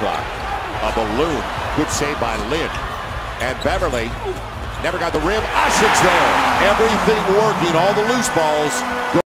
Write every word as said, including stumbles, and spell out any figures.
clock. A balloon. Good save by Lynn. And Beverly never got the rim. Oshik's there. Everything working. All the loose balls.